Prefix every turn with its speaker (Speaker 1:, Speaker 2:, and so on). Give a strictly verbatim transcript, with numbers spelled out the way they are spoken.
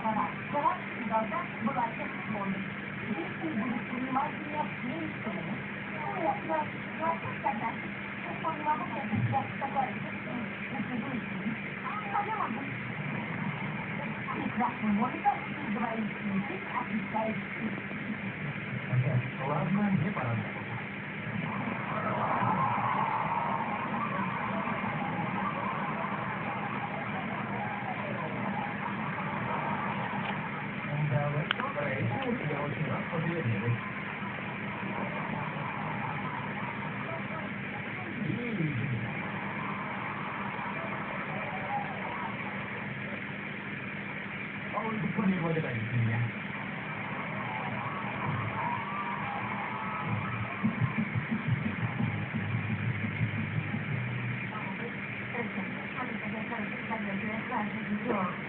Speaker 1: договора. Галактика должна была всех исполнить. Если будет принимать меня всей суммы, нет, я согласен сказать. Я вполне могу взять себя согласиться с ним, если вы с ним. А я могу. Прекрасно, Моника, ты говоришь язык, отвечаешь ты.
Speaker 2: Ладно, мне пора. Я очень рад познакомиться. Вы не благодарите меня.
Speaker 1: Смотрите, я, короче, когда я сразу видео.